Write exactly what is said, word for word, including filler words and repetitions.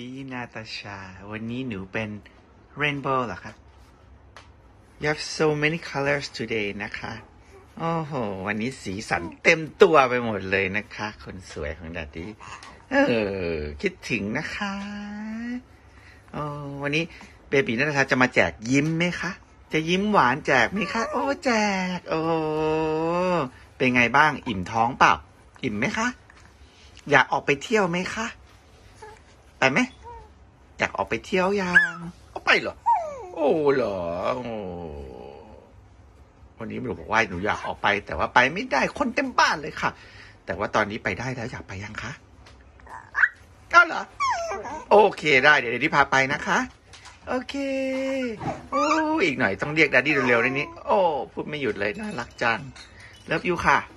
Baby นาตาชาวันนี้หนูเป็น Rainbow เหรอคะ You have so many colors today นะคะโอ้โหวันนี้สีสันเต็มตัวไปหมดเลยนะคะคนสวยของดัดดี้เออคิดถึงนะคะโอ้วันนี้เบบีนาตาชาจะมาแจกยิ้มไหมคะจะยิ้มหวานแจกไหมคะโอ้แจกโอ้เป็นไงบ้างอิ่มท้องเปล่าอิ่มไหมคะอยากออกไปเที่ยวไหมคะไปไหมอยากออกไปเที่ยวยังเอาไปเหรอโอ้เหรอโอ้วันนี้หนูบอกว่าหนูอยากออกไปแต่ว่าไปไม่ได้คนเต็มบ้านเลยค่ะแต่ว่าตอนนี้ไปได้แล้วอยากไปยังคะก็เหรอโอเคได้เดี๋ยวเดี๋ยวที่พาไปนะคะโอเคโอ้อีกหน่อยต้องเรียกดัดดี้เร็วๆในนี้โอ้พูดไม่หยุดเลยน่ารักจังเลิฟยูค่ะ